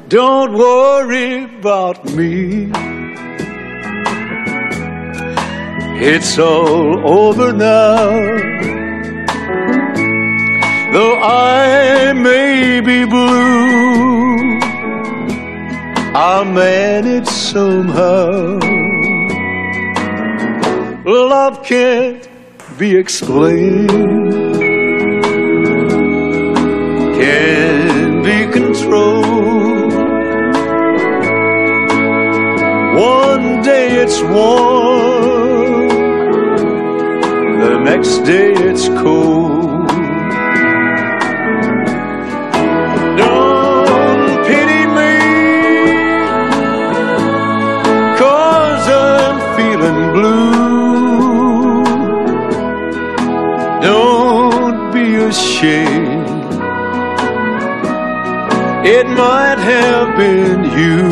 Don't worry about me. It's all over now. Though I may be blue, I'll manage somehow. Love can't be explained, can't be controlled. One day it's warm, the next day it's cold. Don't pity me, 'cause I'm feeling blue. Don't be ashamed, it might have been you.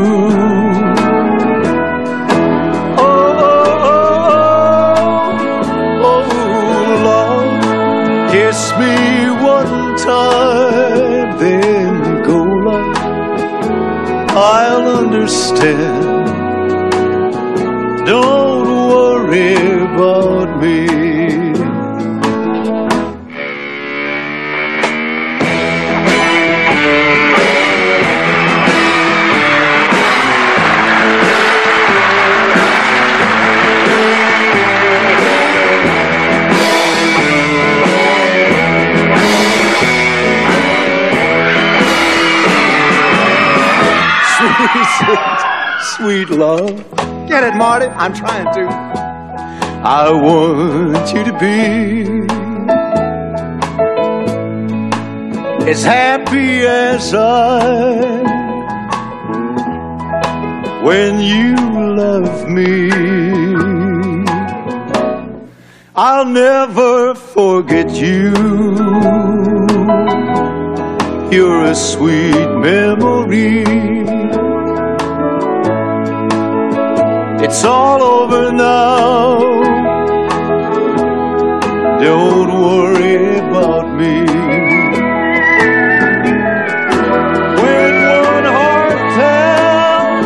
Kiss me one time, then go like I'll understand. Don't worry about me. Sweet love. Get it, Marty? I'm trying to. I want you to be as happy as I when you love me. I'll never forget you. You're a sweet memory. It's all over now. Don't worry about me. When one heart tells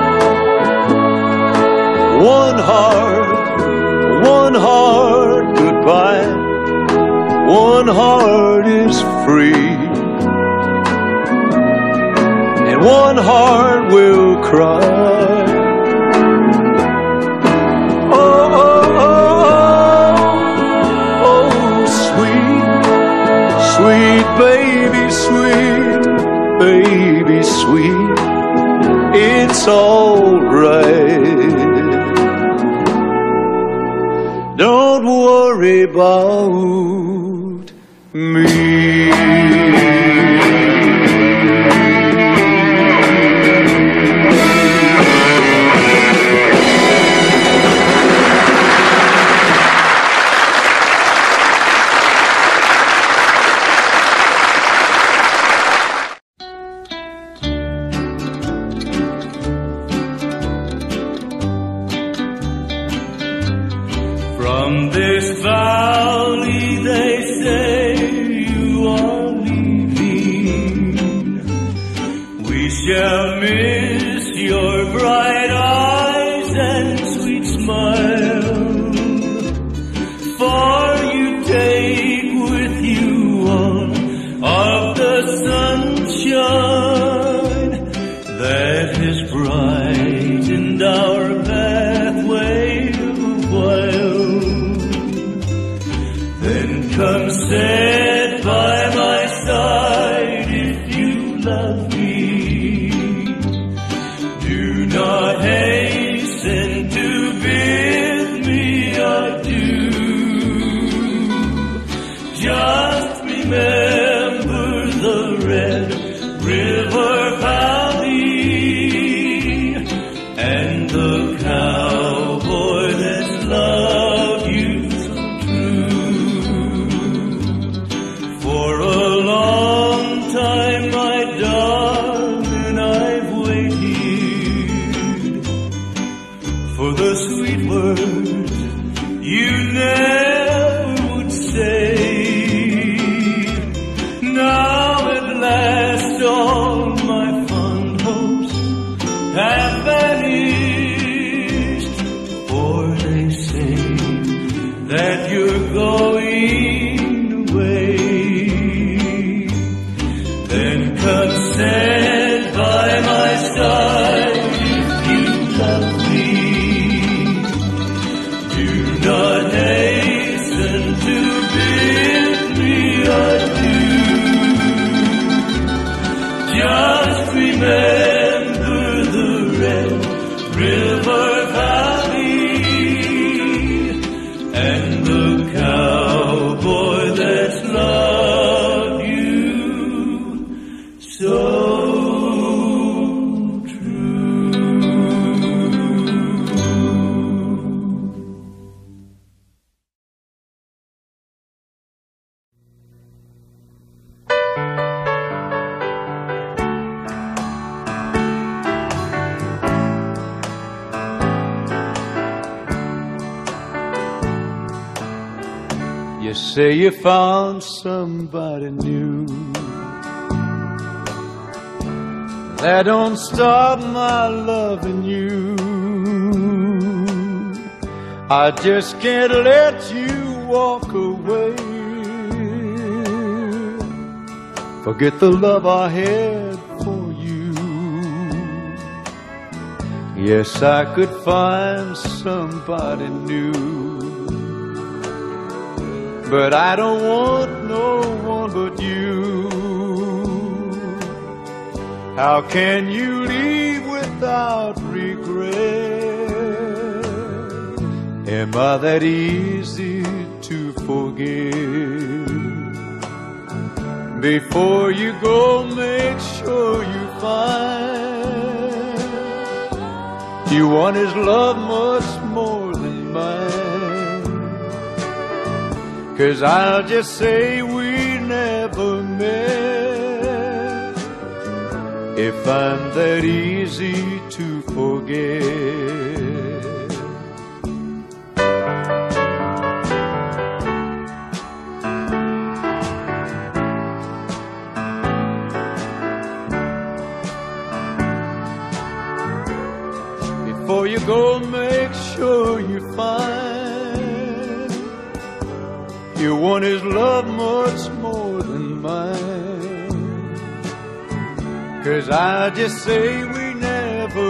one heart goodbye, one heart is free, and one heart will cry. Sweet baby, sweet baby, sweet, it's all right. Don't worry about me. From this valley they say you are leaving. We shall miss your bright eyes and sweet smile, for you take with you all of the sunshine that has brightened our pathway a while. Then come sit by my side if you love me. Do not hasten to bid me adieu. Just remember the Red River Valley and the cowboy that's loved you so true. For a long time, my darling, I've waited for the sweet words you never would say. Now at last all my fond You say you found somebody new. That don't stop my loving you. I just can't let you walk away. Forget the love I had for you. Yes, I could find somebody new, but I don't want no one but you. How can you leave without regret? Am I that easy to forgive? Before you go, make sure you find you want his love much more than mine. 'Cause I'll just say we never met if I'm that easy to forget. Before you go, make sure you find you want his love much more than mine. 'Cause I just say we never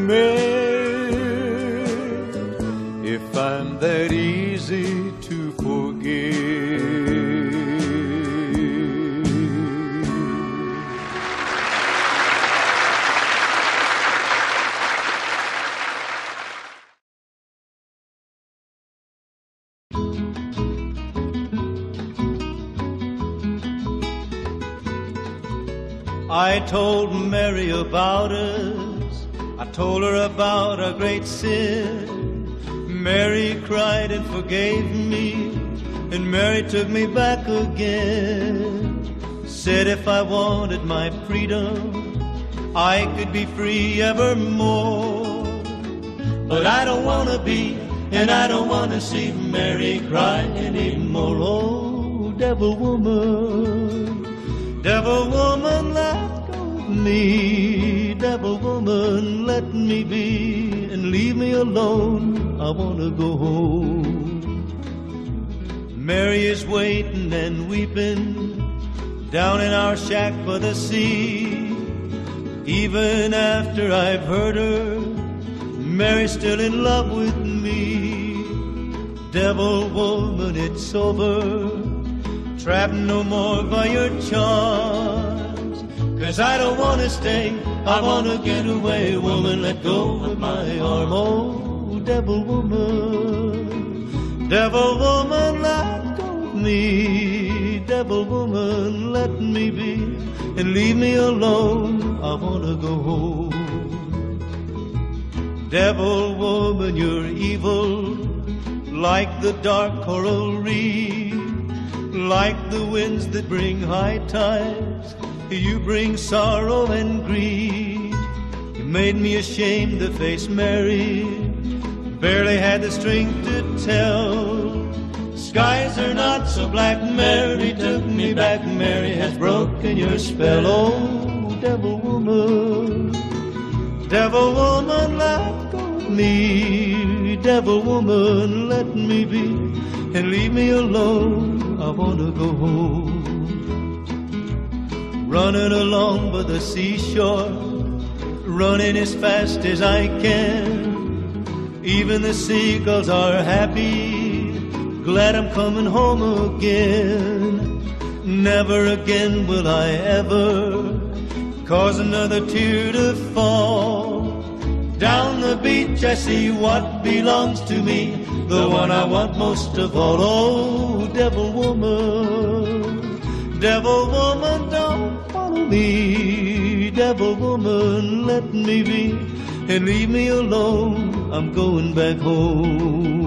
met if I'm that easy to forgive. I told Mary about us. I told her about our great sin. Mary cried and forgave me, and Mary took me back again. Said if I wanted my freedom, I could be free evermore. But I don't want to be, and I don't want to see Mary cry anymore. Oh, devil woman, devil woman, let go of me. Devil woman, let me be and leave me alone. I want to go home. Mary is waiting and weeping down in our shack by the sea. Even after I've hurt her, Mary's still in love with me. Devil woman, it's over. Trapped no more by your charms. 'Cause I don't want to stay, I want to get away. Woman, let go of my arm. Oh, devil woman, devil woman, let go of me. Devil woman, let me be and leave me alone. I want to go home. Devil woman, you're evil like the dark coral reef. Like the winds that bring high tides, you bring sorrow and grief. You made me ashamed to face Mary, barely had the strength to tell. Skies are not so black, Mary took me back. Mary has broken your spell. Oh, devil woman, let go of me. Devil woman, let me be and leave me alone. I want to go home. Running along by the seashore, running as fast as I can. Even the seagulls are happy, glad I'm coming home again. Never again will I ever cause another tear to fall. Down the beach I see what belongs to me, the one I want most of all. Oh, devil woman, don't follow me. Devil woman, let me be and leave me alone. I'm going back home.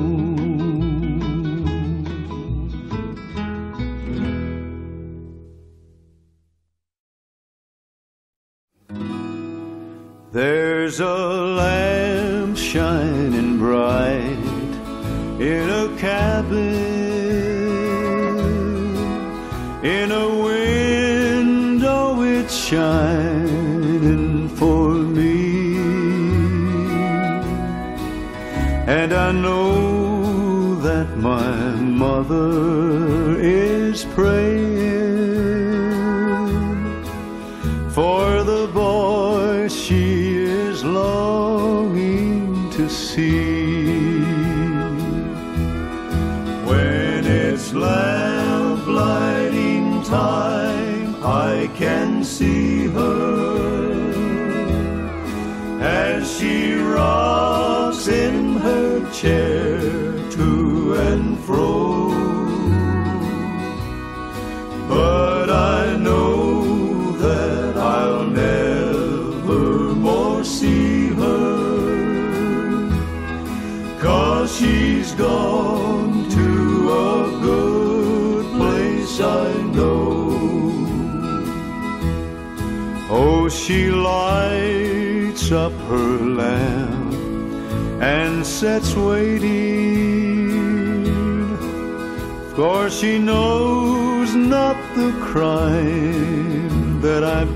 There's a lamp shining bright in a cabin In a window it's shining for me, and I know that my mother is praying for the boy she is longing to see. When it's lamplighting time, I can see her as she rocks in her chair to and fro. But I know that I'll never more see her, 'cause she's gone to a good place I know. Oh, she lights up her lamp and sits waiting, for she knows not the crime that I've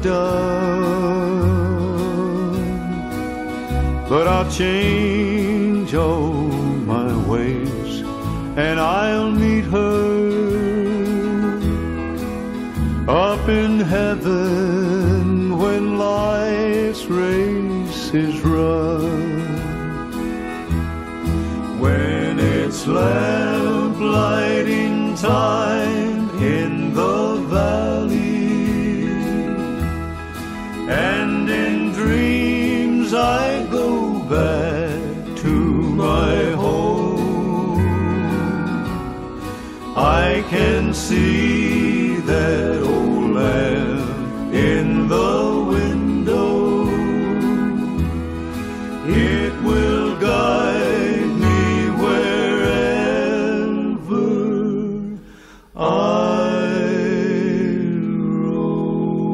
done. But I'll change all my ways and I'll meet her up in heaven when life's race is run. When it's lamplighting time in the valley, and in dreams I go back to my home, I can see that old lamp in the window. It will guide me wherever I roam.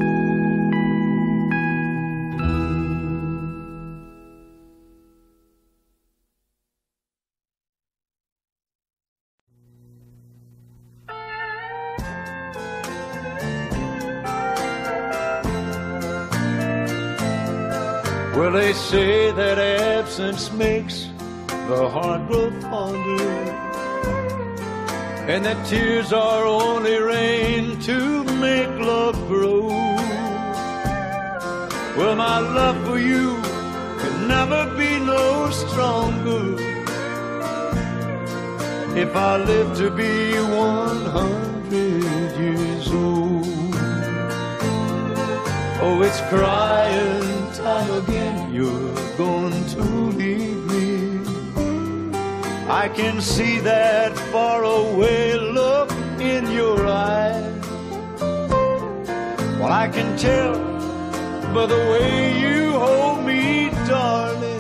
Well, they say that absence makes the heart grow fonder, and that tears are only rain to make love grow. Well, my love for you could never be no stronger if I live to be 100 years old. Oh, it's crying time again, you're going to leave me. I can see that far away look in your eyes. Well, I can tell by the way you hold me, darling,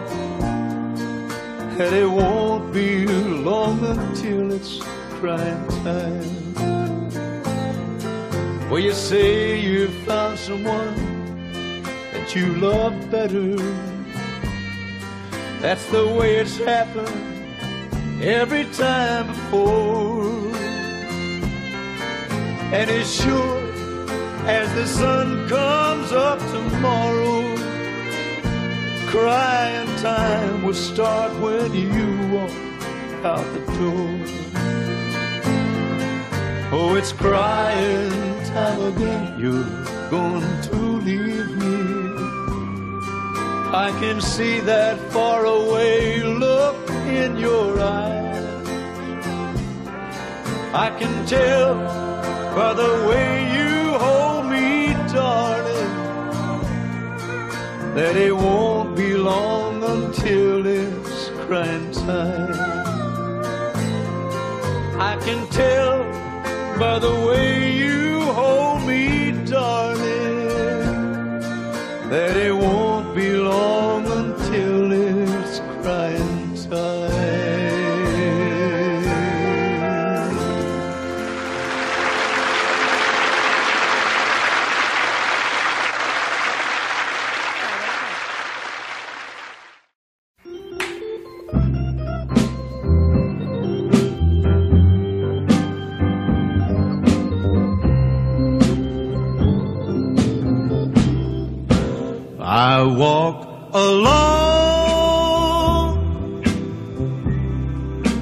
that it won't be long until it's crying time. Well, you say you found someone that you love better. That's the way it's happened every time before. And as sure as the sun comes up tomorrow, crying time will start when you walk out the door. Oh, it's crying time again, you're going to leave me. I can see that far away look in your eyes. I can tell by the way you hold me, darling, that it won't be long until it's crying time. I can tell by the way you hold me, darling, that it won't be long until it's crying time.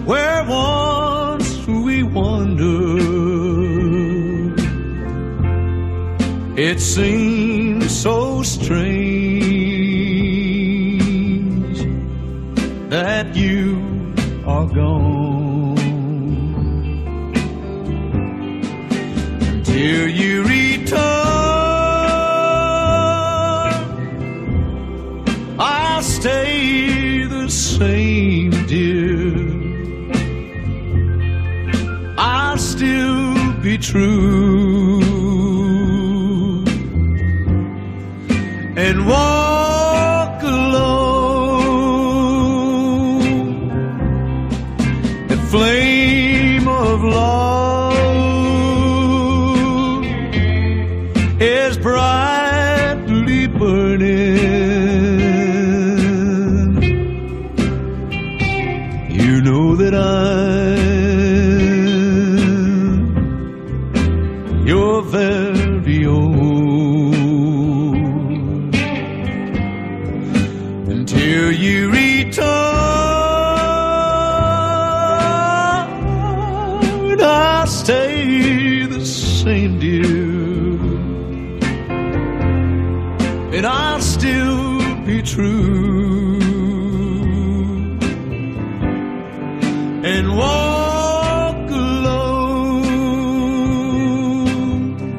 where once we wandered. It seems so strange that you are gone. Until you return, I'll stay the same, dear. I'll still be true and walk alone. The flame of love is brightly burning. You know that I'm your very own. Until you return, I'll stay the same, dear, and I'll still be true and walk alone.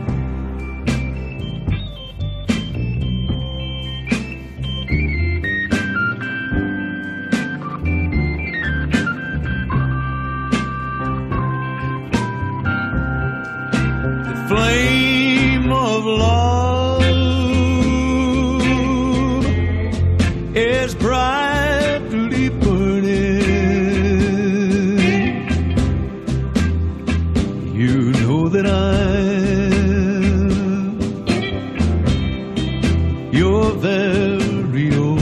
The flame of love is brightly burning. You know that I'm your very own.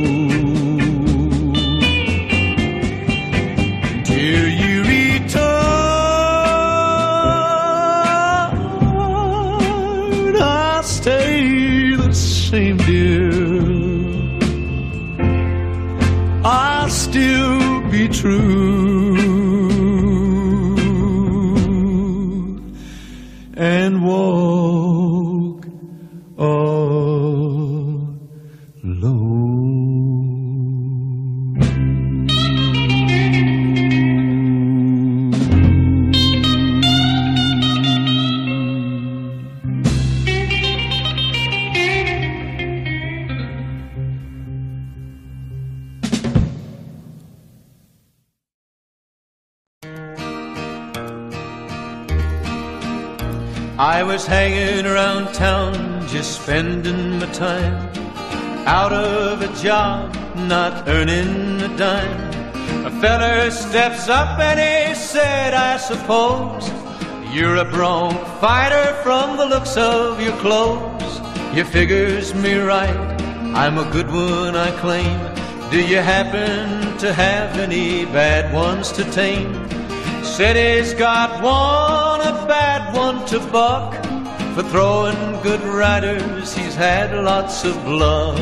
Till you return, I'll stay the same, dear. I'll still be true and walk I was hanging around town, just spending my time, out of a job, not earning a dime. A feller steps up and he said, I suppose you're a bronc fighter from the looks of your clothes. You figures me right, I'm a good one, I claim. Do you happen to have any bad ones to tame? Said he's got one, a bad one to buck. For throwing good riders, he's had lots of luck.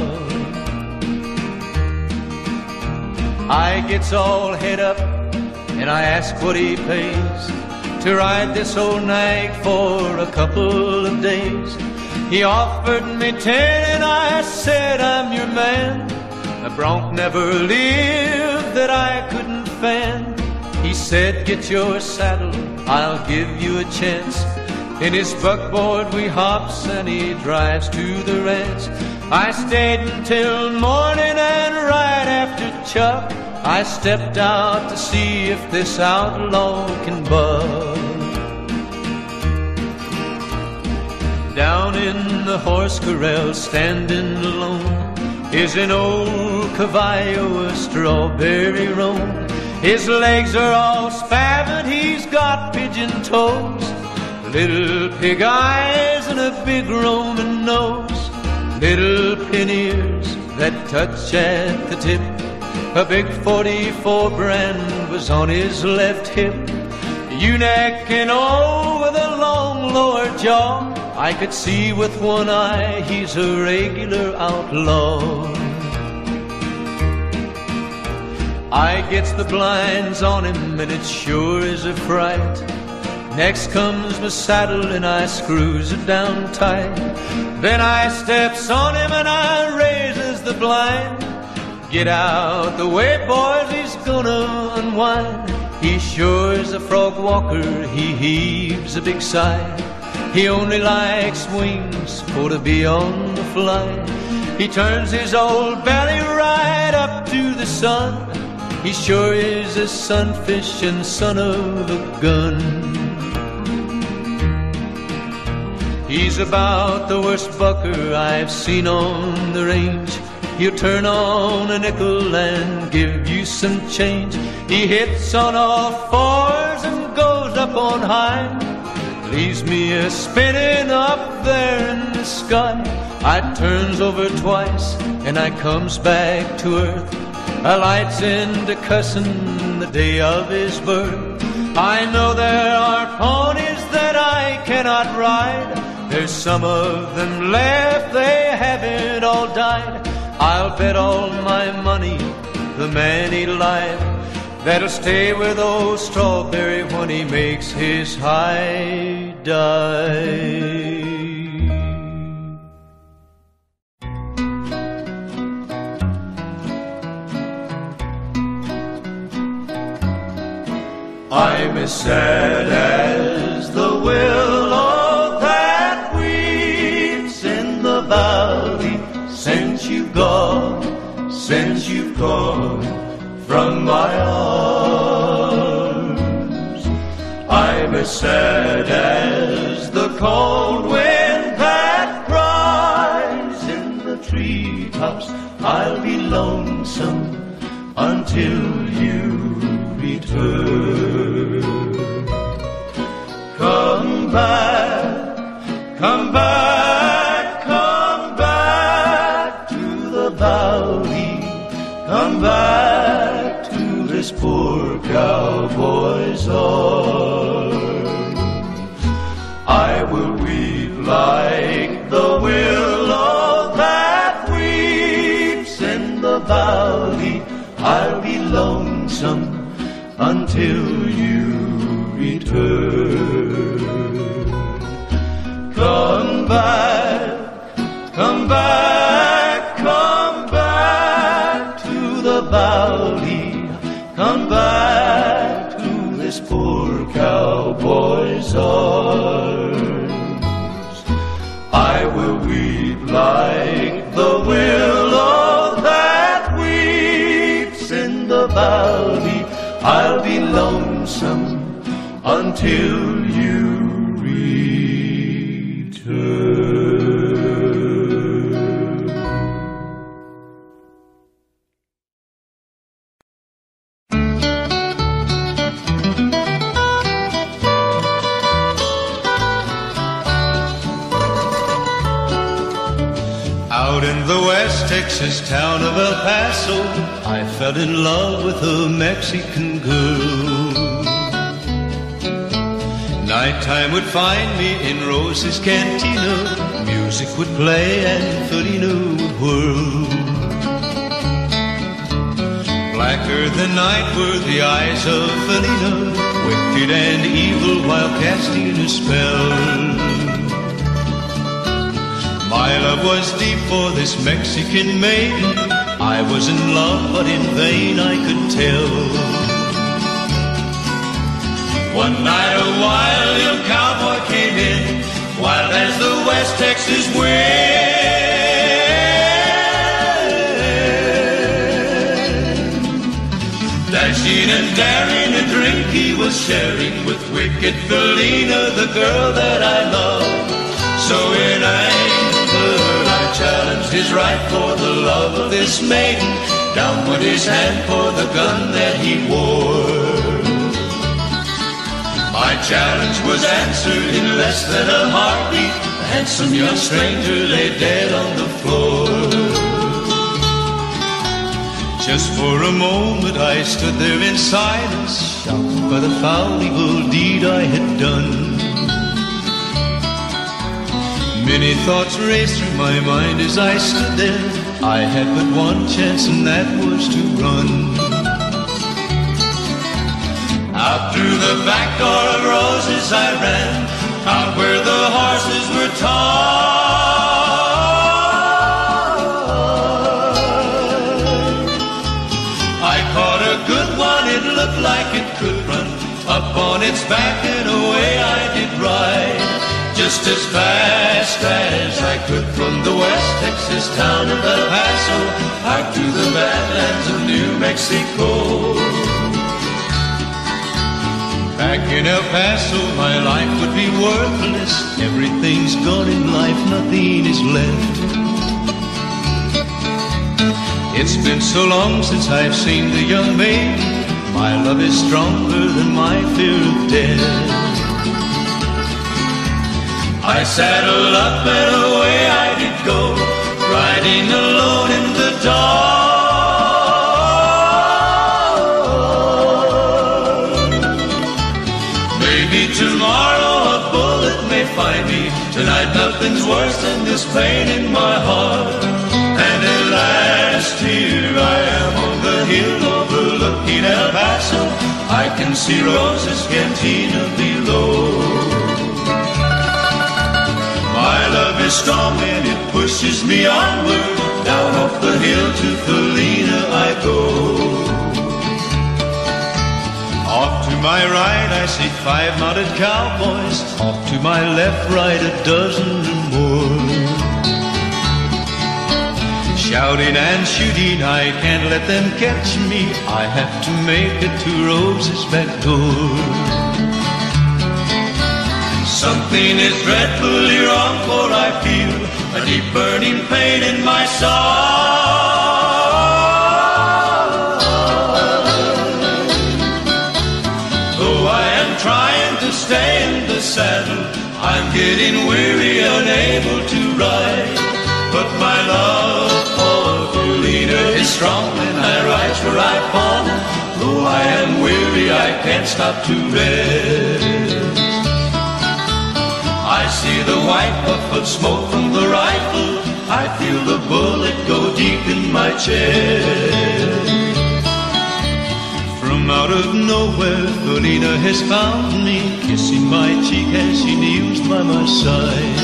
I gets all head up and I ask what he pays to ride this old nag for a couple of days. He offered me 10 and I said, I'm your man. A bronc never lived that I couldn't fan. He said, get your saddle, I'll give you a chance. In his buckboard we hops and he drives to the ranch. I stayed until morning and right after chuck, I stepped out to see if this outlaw can buck. Down in the horse corral, standing alone, is an old caballo, a strawberry roan. His legs are all spavined, he's got pigeon toes, little pig eyes and a big Roman nose, little pin ears that touch at the tip. A big 44 brand was on his left hip. Ewe-neck and old with a long lower jaw, I could see with one eye he's a regular outlaw. I gets the blinds on him and it sure is a fright. Next comes my saddle and I screws it down tight. Then I steps on him and I raises the blind. Get out the way, boys, he's gonna unwind. He sure is a frog walker, he heaves a big sigh. He only likes wings for to be on the fly. He turns his old belly right up to the sun. He sure is a sunfish and son of a gun. He's about the worst bucker I've seen on the range. He'll turn on a nickel and give you some change. He hits on all fours and goes up on high. Leaves me a spinning up there in the sky. I turns over twice and I comes back to earth. I lights into cussin' the day of his birth. I know there are ponies that I cannot ride. There's some of them left, they haven't all died. I'll bet all my money, the man he lied, that'll stay with old Strawberry when he makes his high dive. I'm as sad as the willow that weeps in the valley since you've gone from my arms. I'm as sad as the cold wind that cries in the treetops. I'll be lonesome until you return. Come back, come back, come back to the valley. Come back to this poor cowboy's arms. I will weep like the willow that weeps in the valley. I'll be lonesome until you return. Come back, come back, come back to the valley. Come back to this poor cowboy's arms. I will weep like the willow that weeps in the valley. I'll be lonesome until you return. Out in the West Texas town of El Paso, I fell in love with a Mexican girl. Nighttime would find me in Rose's Cantina. Music would play and Felina would whirl. Blacker than night were the eyes of Felina, wicked and evil while casting a spell. My love was deep for this Mexican maiden. I was in love, but in vain I could tell. One night a wild young cowboy came in, wild as the West Texas wind. Dashing and daring a drink he was sharing with wicked Felina, the girl that I love. So in anger I challenged his right for the love of this maiden. Down went his hand for the gun that he wore. My challenge was answered in less than a heartbeat. The handsome young stranger lay dead on the floor. Just for a moment I stood there in silence, shocked by the foul evil deed I had done. Many thoughts raced through my mind as I stood there. I had but one chance and that was to run. Out through the back door of roses I ran, out where the horses were tied. I caught a good one, it looked like it could run. Up on its back and away I did ride, just as fast as I could from the West Texas town of El Paso out to the badlands of New Mexico. Back in El Paso my life would be worthless. Everything's gone in life, nothing is left. It's been so long since I've seen the young maid. My love is stronger than my fear of death. I saddled up and away I did go, riding alone in the dark. Maybe tomorrow a bullet may find me. Tonight nothing's worse than this pain in my heart. And at last here I am on the hill overlooking El Paso. I can see Rosa's cantina below. My love is strong and it pushes me onward. Down off the hill to Felina I go. Off to my right I see 5 mounted cowboys. Off to my left, right, a dozen or more. Shouting and shooting, I can't let them catch me. I have to make it to Rosa's back door. Something is dreadfully wrong, for I feel a deep burning pain in my side. Though I am trying to stay in the saddle, I'm getting weary, unable to ride. But my love for Felina is strong when I ride her right upon her. Though I am weary, I can't stop to rest. I see the white puff of smoke from the rifle. I feel the bullet go deep in my chest. From out of nowhere, Felina has found me, kissing my cheek as she kneels by my side.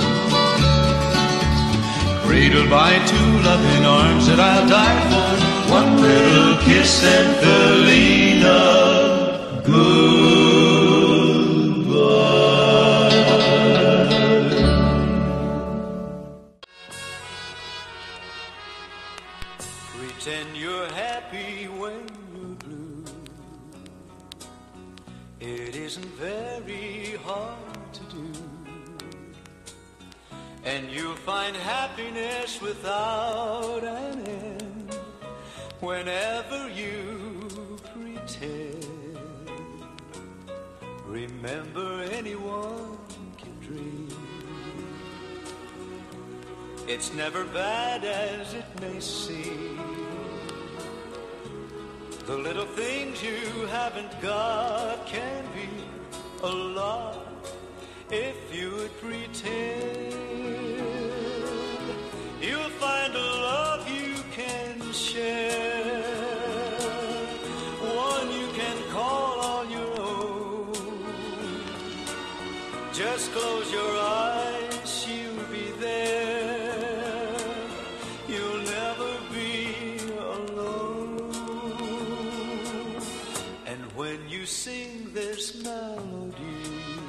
Cradled by 2 loving arms that I'll die for. One little kiss and Felina, goodbye. Pretend you're happy when you're blue. It isn't very hard to do. And you'll find happiness without an end whenever you pretend. Remember, anyone can dream. It's never bad as it may seem. The little things you haven't got can be a lot if you would pretend. You'll find a love you can share, one you can call on your own. Just close your eyes, she'll be there. You'll never be alone. And when you sing this melody,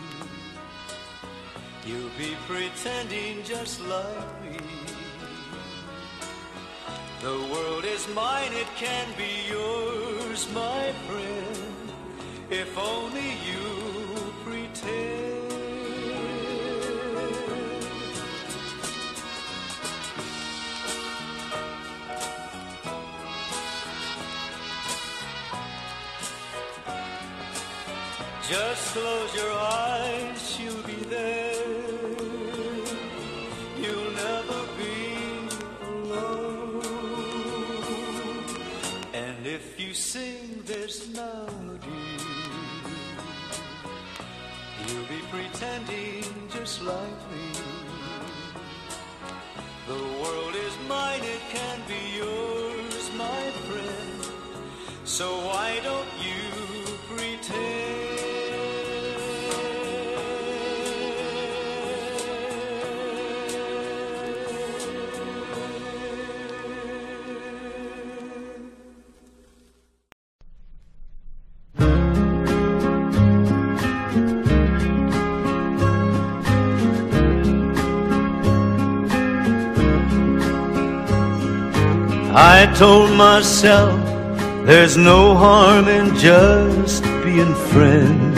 you'll be pretending just like me. The world is mine, it can be yours, my friend, if only you pretend. Just close your eyes, she'll be there. You'll never be alone. And if you sing this melody, you'll be pretending just like me. The world is mine, it can be yours, my friend. So why don't you pretend? I told myself there's no harm in just being friends.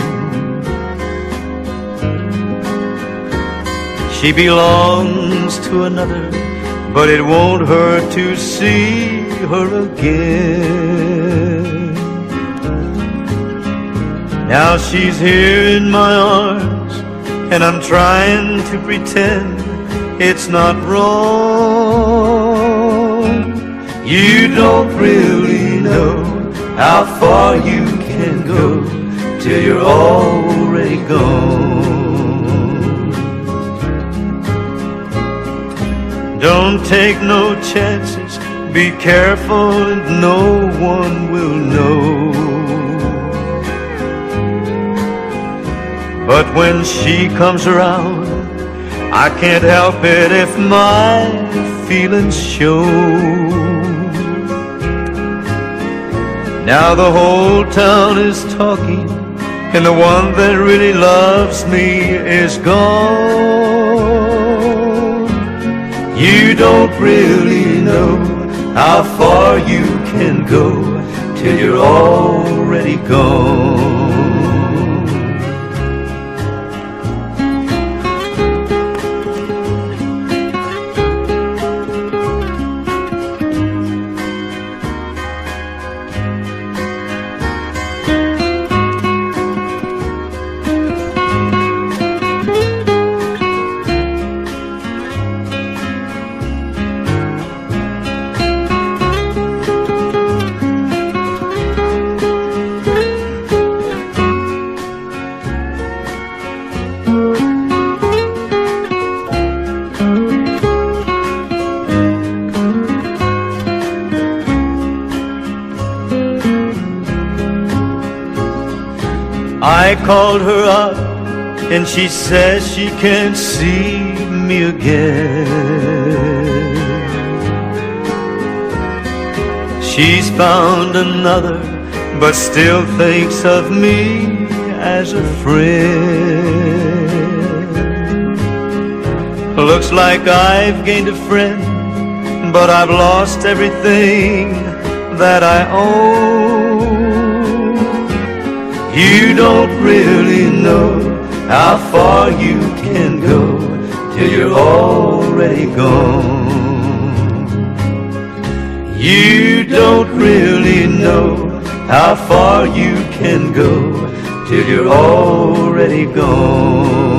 She belongs to another, but it won't hurt to see her again. Now she's here in my arms, and I'm trying to pretend it's not wrong. You don't really know how far you can go till you're already gone. Don't take no chances, be careful and no one will know. But when she comes around, I can't help it if my feelings show. Now the whole town is talking, and the one that really loves me is gone. You don't really know how far you can go till you're already gone. I called her up and she says she can't see me again. She's found another, but still thinks of me as a friend. Looks like I've gained a friend, but I've lost everything that I own. You don't really know how far you can go till you're already gone. You don't really know how far you can go till you're already gone.